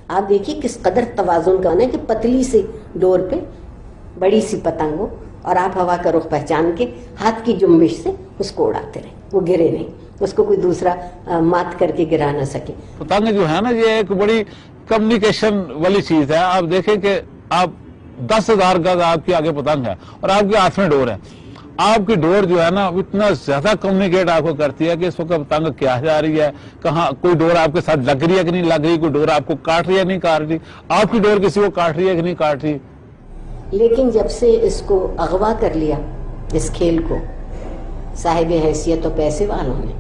आप देखिए किस कदर तवाजुन का है कि पतली सी डोर पे बड़ी सी पतंग हो और आप हवा का रुख पहचान के हाथ की जुम्बिश से उसको उड़ाते रहे, वो गिरे नहीं, उसको कोई दूसरा मात करके गिरा ना सके। पतंग जो है ना, ये एक बड़ी कम्युनिकेशन वाली चीज है। आप देखें कि आप 10,000 गज आपके आगे पतंग है और आपके हाथ में डोर है। आपकी डोर जो है ना इतना ज्यादा कम्युनिकेट आपको करती है कि इस वक्त पतंग क्या जा रही है, कहाँ कोई डोर आपके साथ लग रही है कि नहीं लग रही, कोई डोर आपको काट रही है नहीं काट रही, आपकी डोर किसी को काट रही है कि नहीं काट रही। लेकिन जब से इसको अगवा कर लिया, इस खेल को, साहिब हैसियत और पैसे वालों ने,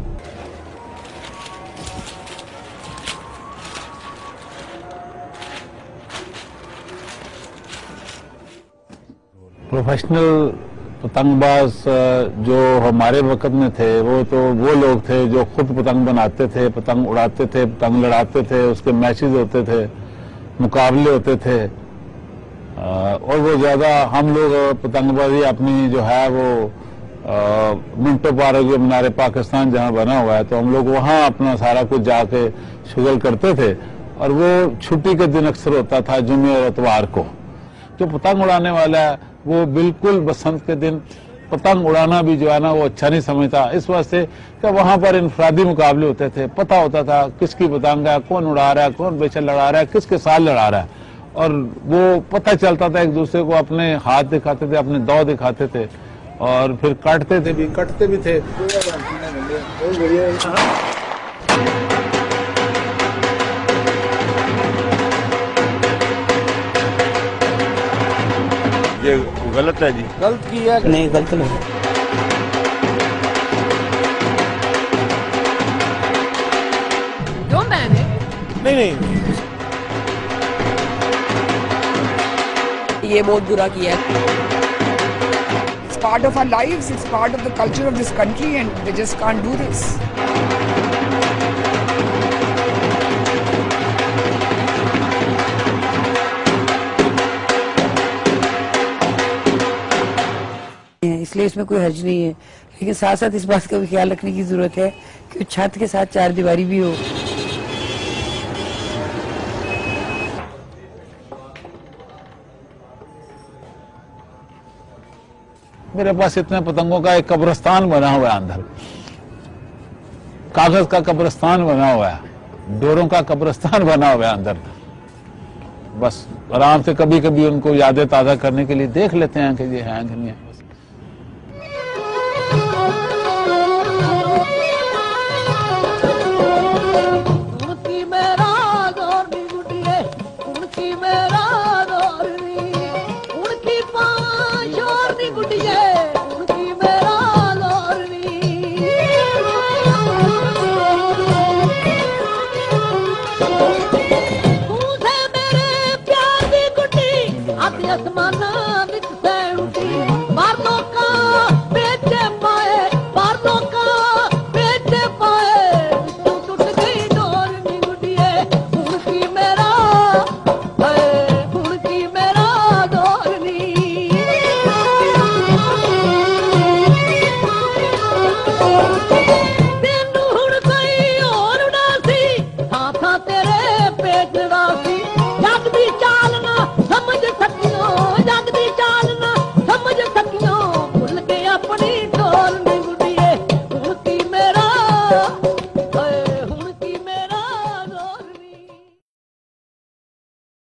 प्रोफेशनल पतंगबाज जो हमारे वक्त में थे वो लोग थे जो खुद पतंग बनाते थे, पतंग उड़ाते थे, पतंग लड़ाते थे, उसके मैचेस होते थे, मुकाबले होते थे। और वो ज्यादा हम लोग पतंगबाजी अपनी जो है वो मिंटो पार्क जो मीनार पाकिस्तान जहाँ बना हुआ है, तो हम लोग वहाँ अपना सारा कुछ जाके शुगल करते थे। और वो छुट्टी के दिन अक्सर होता था जुम्मे और इतवार को। जो पतंग उड़ाने वाला है वो बिल्कुल बसंत के दिन पतंग उड़ाना भी जो है ना वो अच्छा नहीं समझता, इस वास्ते कि वहां पर इनफरादी मुकाबले होते थे, पता होता था किसकी पतंग है, कौन उड़ा रहा है, कौन बेशक लड़ा रहा है, किसके साथ लड़ा रहा है। और वो पता चलता था, एक दूसरे को अपने हाथ दिखाते थे, अपने दौ दिखाते थे और फिर काटते भी थे। ये गलत है जी। गलत किया नहीं, गलत नहीं। क्यों मैंने नहीं, ये बहुत बुरा किया है। It's part of our lives, it's part of the culture of this country and they just can't do this. इसलिए इसमें कोई हर्ज नहीं है, लेकिन साथ साथ इस बात का भी ख्याल रखने की जरूरत है कि छत के साथ चार दीवारी भी हो। मेरे पास इतने पतंगों का एक कब्रिस्तान बना हुआ है, अंदर कागज का कब्रिस्तान बना हुआ है, डोरों का कब्रिस्तान बना हुआ है अंदर। बस आराम से कभी कभी उनको यादें ताजा करने के लिए देख लेते हैं कि ये है कि नहीं है। आसमाना